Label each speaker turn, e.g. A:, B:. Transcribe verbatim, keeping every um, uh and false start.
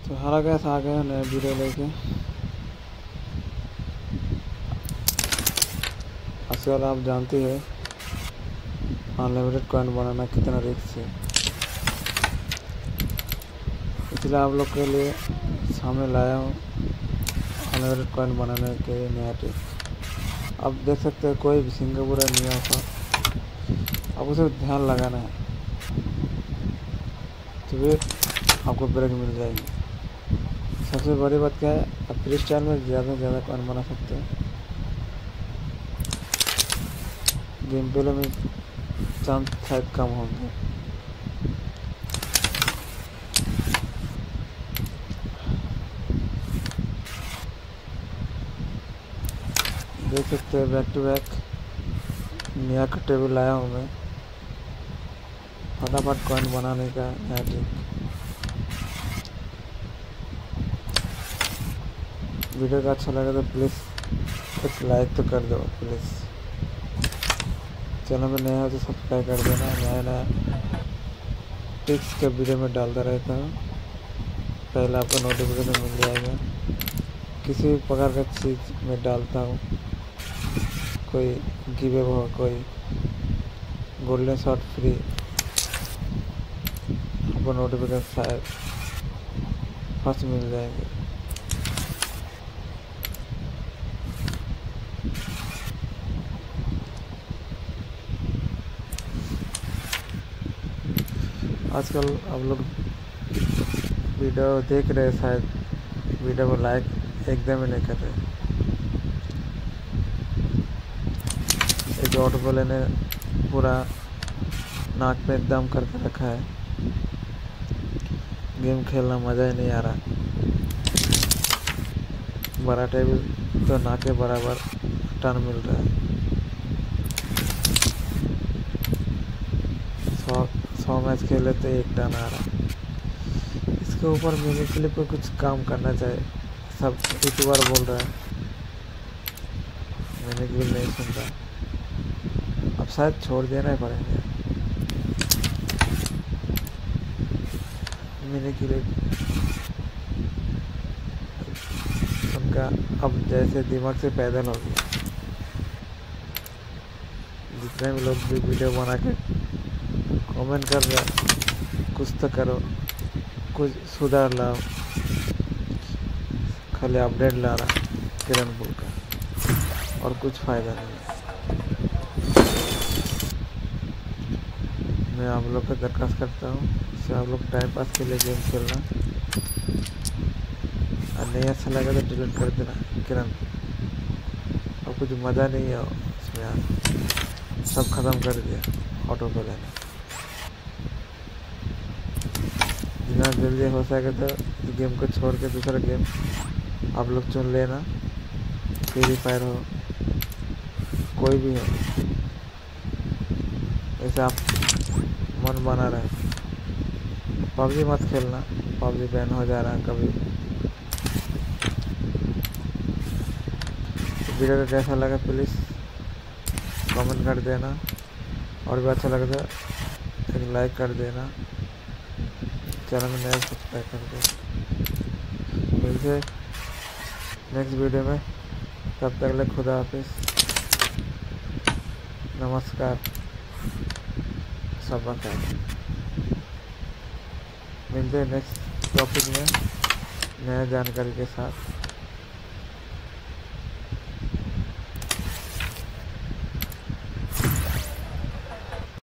A: तो हारा गैस आ गया नया वीडियो लेके। आजकल आप जानते हैं अनलिमिटेड कॉइन बनाना कितना रिस्क है, इसलिए आप लोग के लिए सामने लाया हूँ अनलिमिटेड कॉइन बनाने के नया टिप्स। आप देख सकते हैं कोई भी सिंगापुर नहीं आता, अब उसे ध्यान लगाना है तो फिर आपको ब्रेक मिल जाएगी। सबसे बड़ी बात क्या है, आप फ्री स्टाइल में ज़्यादा से ज़्यादा कॉइन बना सकते हैं। गेम प्ले में चांस शायद कम होंगे। देख सकते हैं बैक टू बैक नया का टेबल लाया हूँ मैं, फटाफट कॉइन बनाने का नया ट्रिक। वीडियो का अच्छा लगा तो प्लीज़ एक लाइक तो कर दो प्लीज़। चैनल में नया हो तो सब्सक्राइब कर देना। नया नया टिप्स के वीडियो में डालता रहता हूँ, पहले आपको नोटिफिकेशन मिल जाएगा। किसी भी प्रकार का चीज़ में डालता हूँ, कोई गिव अवे हो, कोई गोल्डन शॉट फ्री, आपको नोटिफिकेशन शायद फर्स्ट मिल जाएंगे। आजकल आप लोग वीडियो देख रहे हैं, शायद वीडियो को लाइक एकदम ही नहीं कर रहे। एक ऑटो वाले ने पूरा नाक पे दम करके रखा है, गेम खेलना मज़ा ही नहीं आ रहा। बड़ा टेबल तो नाक के बराबर टर्न मिल रहा है। सौ सौ मैच खेले तो एक टर्न आ रहा है। इसके ऊपर मिनी क्लिप को कुछ काम करना चाहिए। सब यूट्यूबर बोल रहा है, मिनी क्लिप नहीं सुन रहा। अब शायद छोड़ देना ही पड़ेगा मिनी क्लिप। उनका अब जैसे दिमाग से पैदल हो गया। जितने भी लोग भी वीडियो बना के कमेंट कर रहे, कुछ तो करो, कुछ सुधार लाओ। खाली अपडेट ला रहा किरण बुल का, और कुछ फ़ायदा नहीं है। मैं आप लोग को दरख्वास्त करता हूँ इससे आप लोग टाइम पास के लिए गेम खेलना, और नहीं अच्छा लगा तो डिलीट कर देना किरण। और कुछ मज़ा नहीं है उसमें, यार सब ख़त्म कर दिया ऑटो पे लेने। जितना जल्दी हो सके तो गेम को छोड़ के दूसरा गेम आप लोग चुन लेना। फ्री फायर हो, कोई भी हो, ऐसे आप मन बना रहे। पबजी मत खेलना, पबजी बैन हो जा रहा है कभी। वीडियो को कैसा लगा प्लीज़ कमेंट कर देना, और भी अच्छा लगे तो एक लाइक कर देना। चैनल में नया सब्सक्राइब कर देना। मिलते नेक्स्ट वीडियो में, तब तक ले खुदा हाफिज़, नमस्कार, सब बता। मिलते हैं नेक्स्ट टॉपिक में नया जानकारी के साथ।